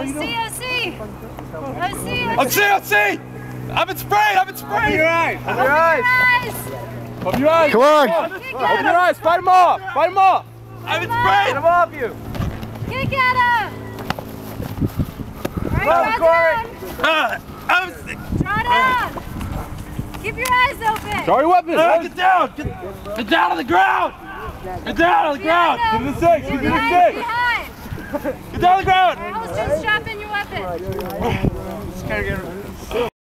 OC! I've been sprayed! Open your eyes! Open your eyes! Open your eyes! Come on! Open your eyes! Fight him off! Fight him off! I've been sprayed! Get him off you! Kick at him! Right, draw down! Keep your eyes open! Draw your weapon! Get down! Get down on the ground! Get down on the ground! Get to the six! Get to the six! Get down on the ground! Alright, hold still, strap in your weapon. Just gotta get